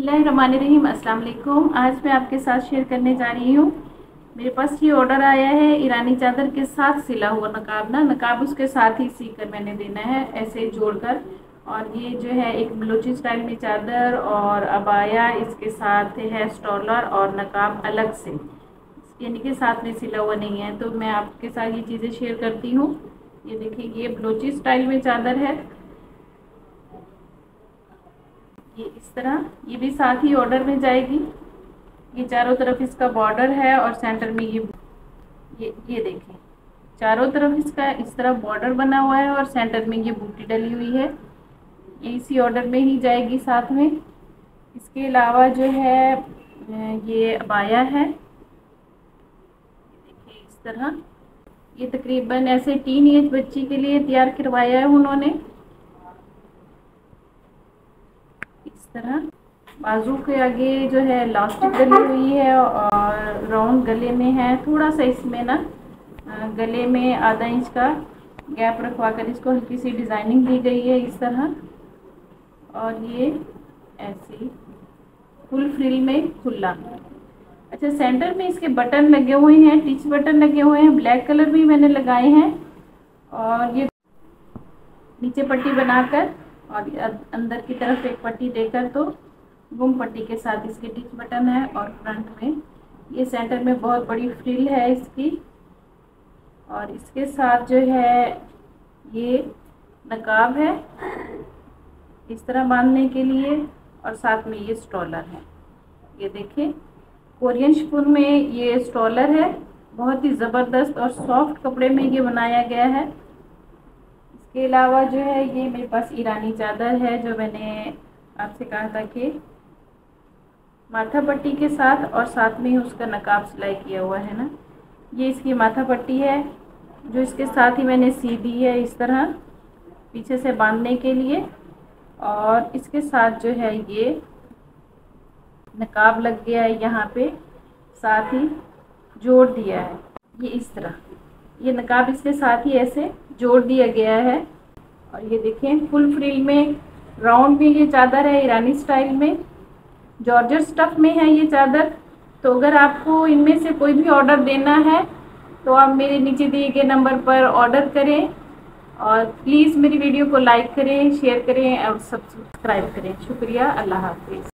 बिस्मिल्लाहिर्रहमानिर्रहीम। अस्सलाम वालेकुम। आज मैं आपके साथ शेयर करने जा रही हूँ। मेरे पास ये ऑर्डर आया है ईरानी चादर के साथ सिला हुआ नकाब। नकाब उसके साथ ही सी कर मैंने देना है, ऐसे जोड़कर। और ये जो है एक बलोची स्टाइल में चादर और अबाया, इसके साथ है स्टॉलर और नकाब अलग से, यानी कि साथ में सिला हुआ नहीं है। तो मैं आपके साथ ये चीज़ें शेयर करती हूँ। ये देखिए, ये बलोची स्टाइल में चादर है, ये इस तरह, ये भी साथ ही ऑर्डर में जाएगी। ये चारों तरफ इसका बॉर्डर है और सेंटर में ये देखें, चारों तरफ इसका इस तरह बॉर्डर बना हुआ है और सेंटर में ये बूटी डली हुई है। ये इसी ऑर्डर में ही जाएगी साथ में। इसके अलावा जो है ये अबाया है, देखिए इस तरह। ये तकरीबन ऐसे टीन एज बच्ची के लिए तैयार करवाया है उन्होंने। इस तरह बाजू के आगे जो है इलास्टिक डली हुई है और राउंड गले में है। थोड़ा सा इसमें ना गले में आधा इंच का गैप रखवा कर इसको हल्की सी डिज़ाइनिंग दी गई है इस तरह। और ये ऐसी फुल फ्रिल में खुला। अच्छा, सेंटर में इसके बटन लगे हुए हैं, टिच बटन लगे हुए हैं, ब्लैक कलर भी मैंने लगाए हैं। और ये नीचे पट्टी बनाकर और अंदर की तरफ एक पट्टी देकर, तो गुम पट्टी के साथ इसके टिच बटन है। और फ्रंट में ये सेंटर में बहुत बड़ी फ्रिल है इसकी। और इसके साथ जो है ये नकाब है इस तरह बांधने के लिए, और साथ में ये स्टॉलर है। ये देखें, कोरियन शिफॉन में ये स्टॉलर है। बहुत ही ज़बरदस्त और सॉफ्ट कपड़े में ये बनाया गया है। इसके अलावा जो है ये मेरे पास ईरानी चादर है, जो मैंने आपसे कहा था कि माथा पट्टी के साथ और साथ में ही उसका नकाब सिलाई किया हुआ है ना। ये इसकी माथा पट्टी है जो इसके साथ ही मैंने सी दी है इस तरह पीछे से बांधने के लिए। और इसके साथ जो है ये नकाब लग गया है, यहाँ पे साथ ही जोड़ दिया है। ये इस तरह ये नकाब इसके साथ ही ऐसे जोड़ दिया गया है। और ये देखें, फुल फ्रिल में राउंड में ये चादर है ईरानी स्टाइल में, जॉर्जेट स्टफ में है ये चादर। तो अगर आपको इनमें से कोई भी ऑर्डर देना है तो आप मेरे नीचे दिए गए नंबर पर ऑर्डर करें। और प्लीज़ मेरी वीडियो को लाइक करें, शेयर करें और सब्सक्राइब करें। शुक्रिया, अल्लाह हाफिज़।